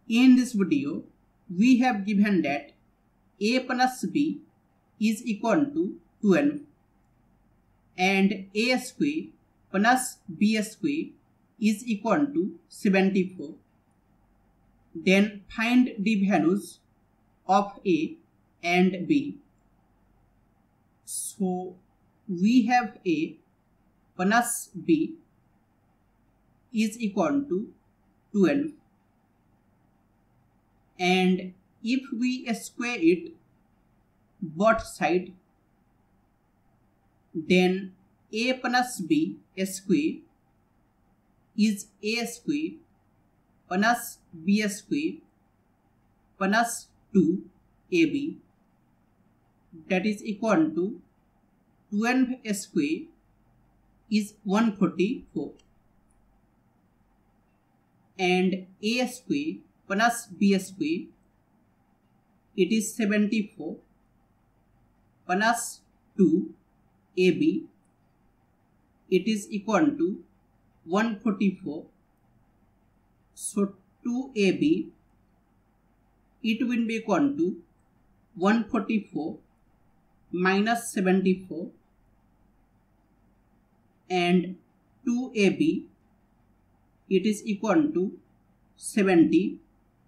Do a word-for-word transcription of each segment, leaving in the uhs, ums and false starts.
In this video, we have given that a plus b is equal to twelve and a square plus b square is equal to seventy-four. Then find the values of a and b. So we have a plus b is equal to twelve, and if we square it both sides, then a plus b square is a square plus b square plus two a b, that is equal to twelve square is one hundred forty-four, and a square plus b square, it is seventy-four plus two a b, it is equal to one hundred forty-four. So two a b, it will be equal to one hundred forty-four minus seventy-four, and two a b, it is equal to seventy.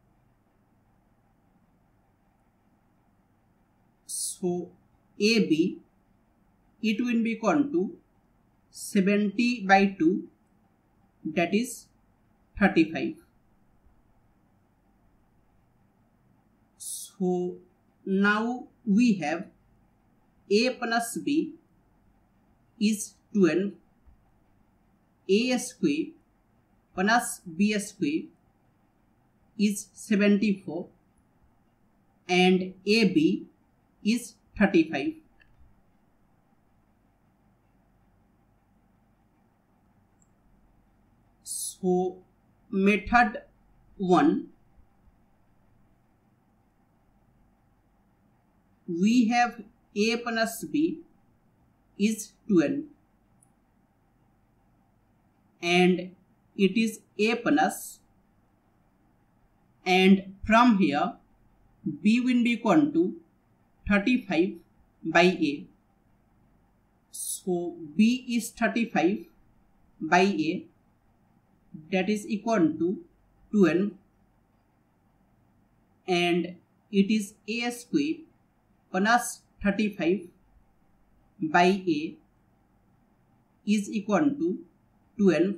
So a b, it will be equal to seventy by two, that is thirty-five. So now we have a plus b is twelve, a square plus b square is seventy-four, and a b is thirty-five. So method one, we have a plus b is twelve, and it is a plus, and from here b will be equal to thirty-five by a. So b is thirty-five by a, that is equal to twelve, and it is a square plus thirty-five by a is equal to twelve,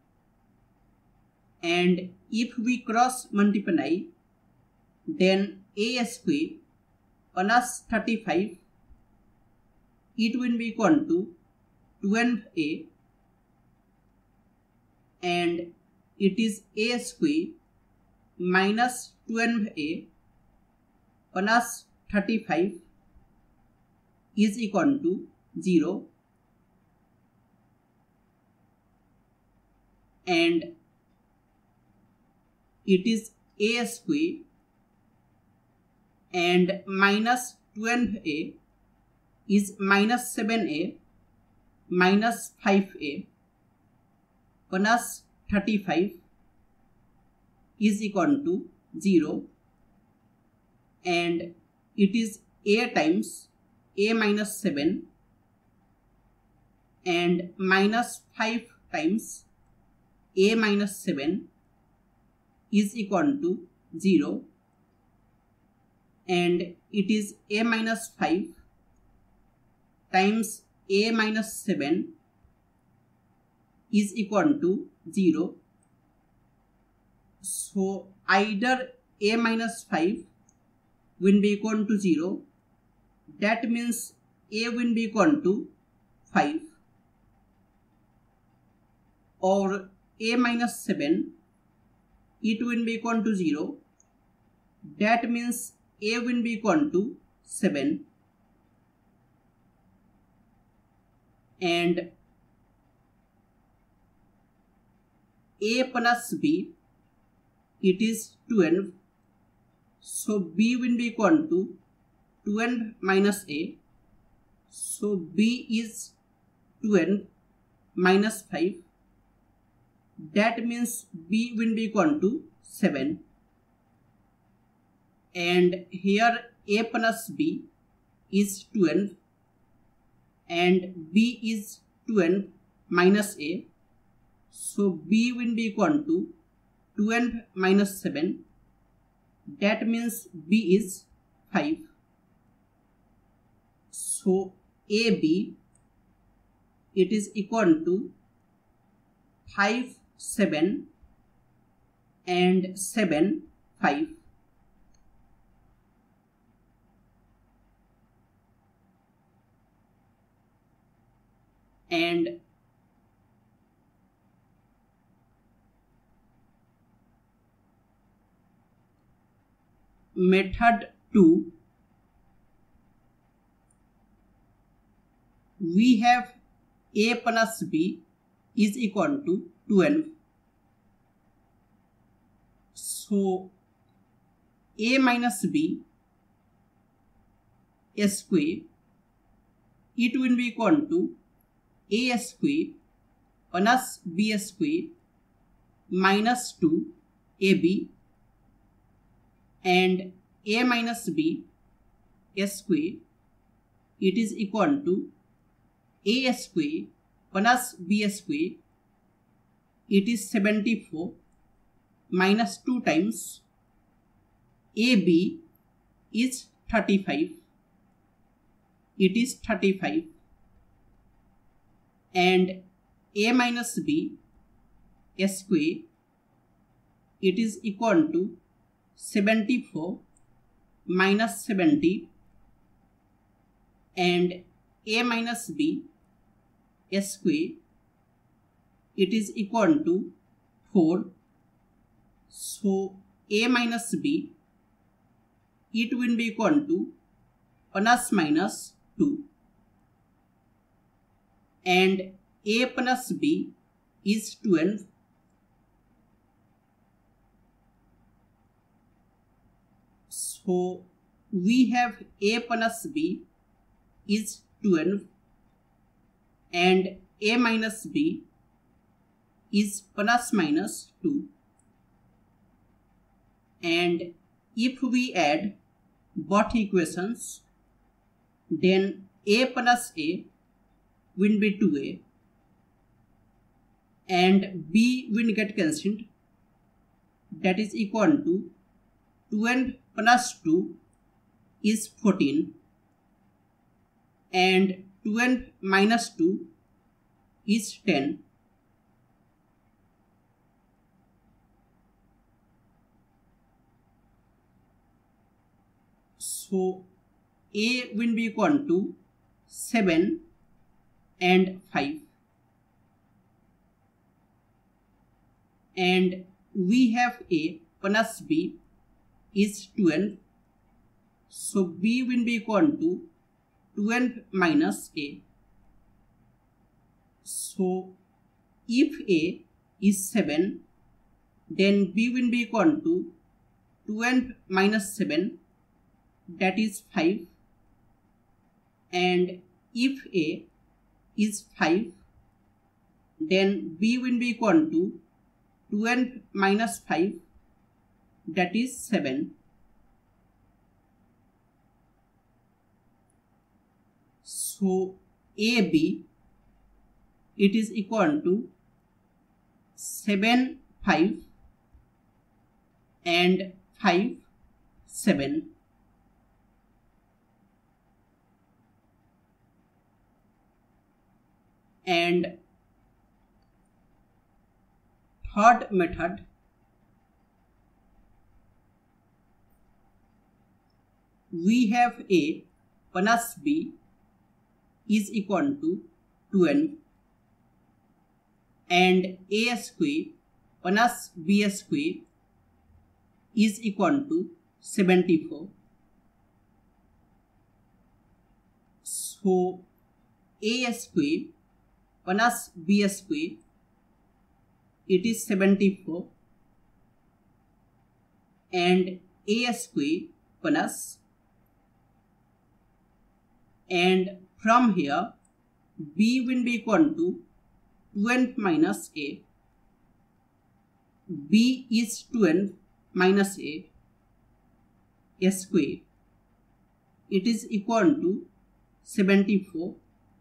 and if we cross multiply, then a square plus thirty-five, it will be equal to twelve a, and it is a square minus twelve a plus thirty-five is equal to zero, and it is a square and minus twelve a is minus seven a minus five a plus thirty-five is equal to zero, and it is a times a minus seven, and minus five times a minus seven is equal to zero, and it is a minus five times a minus seven is equal to zero. So either a minus five will be equal to zero, that means a will be equal to five, or a minus seven, it will be equal to zero, that means a will be equal to seven, and a plus b, it is twelve, so b will be equal to twelve minus a, so b is twelve minus five, that means b will be equal to seven, and here a plus b is twelve and b is twelve minus a. So b will be equal to twelve minus seven. That means b is five. So A B, it is equal to five, seven and seven, five. And method two, we have a plus b is equal to twelve. So a minus b square, it will be equal to a square plus b square minus two ab, and a minus b square, it is equal to a square plus b square, it is seventy-four minus two times ab is thirty-five, it is thirty-five, and a minus b square, it is equal to seventy-four minus seventy, and a minus b square, it is equal to four. So a minus b, it will be equal to plus minus two, and a plus b is twelve. So we have a plus b is twelve and a minus b is plus minus two, and if we add both equations, then a plus a will be two a and b will get cancelled, that is equal to twelve plus two is fourteen, and twelve minus two is ten. So a will be equal to seven and five, and we have a plus b is twelve, so b will be equal to twelve minus a. So if a is seven, then b will be equal to twelve minus seven, that is five, and if a is five, then b will be equal to twelve minus five, that is seven. So A B, it is equal to seven, five and five, seven. And third method, we have a plus b is equal to twelve and a square plus b square is equal to seventy-four. So a square plus b square, it is seventy-four, and a square plus, and from here b will be equal to twelve minus a. B is twelve minus a, square, it is equal to seventy-four,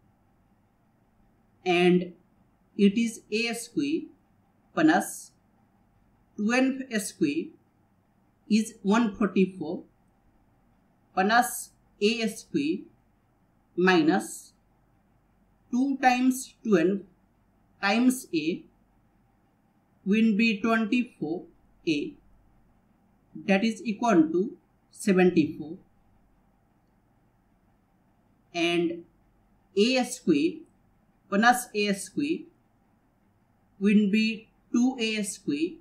and it is a square plus twelve square is one hundred forty-four plus a square minus two times twelve times a will be twenty-four a, that is equal to seventy-four, and a square plus a square will be two a square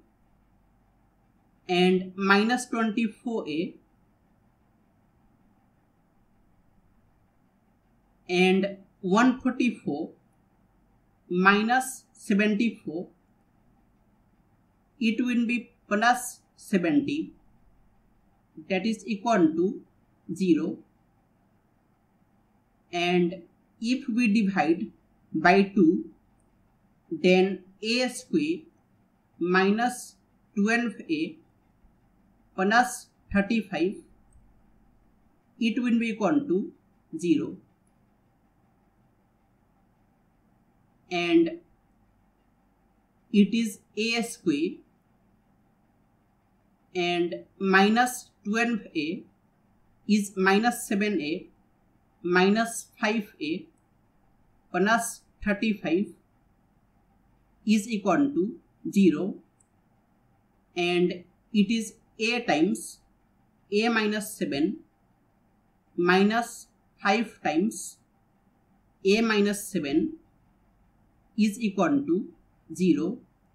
and minus twenty-four a, and one hundred forty-four minus seventy-four, it will be plus seventy, that is equal to zero, and if we divide by two, then a square minus twelve a plus thirty-five, it will be equal to zero, and it is a square and minus twelve a is minus seven a minus five a plus thirty-five is equal to zero, and it is a times a minus seven minus five times a minus seven is equal to zero,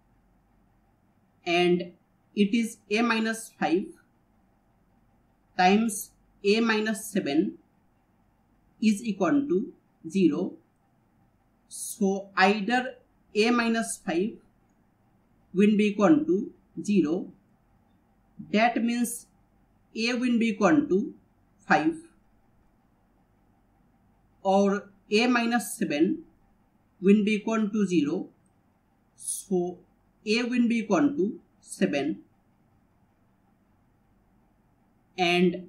and it is a minus five times a minus seven is equal to zero. So either a minus five will be equal to zero, that means a will be equal to five, or a minus seven will be equal to zero, so a will be equal to seven, and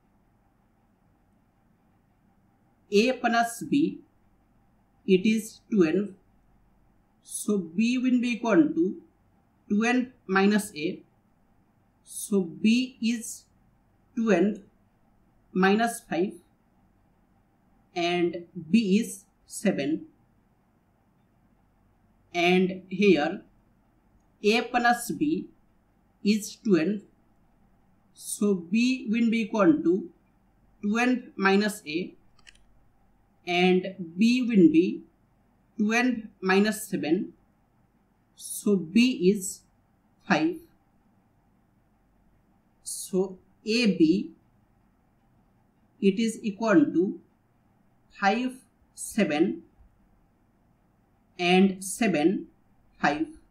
a plus b, it is twelve, so b will be equal to twelve minus a, so b is twelve minus five, and b is seven, and here a plus b is twelve, so b will be equal to twelve minus a, and b will be twelve minus seven, so b is five, so ab, it is equal to five, seven, and seven, five.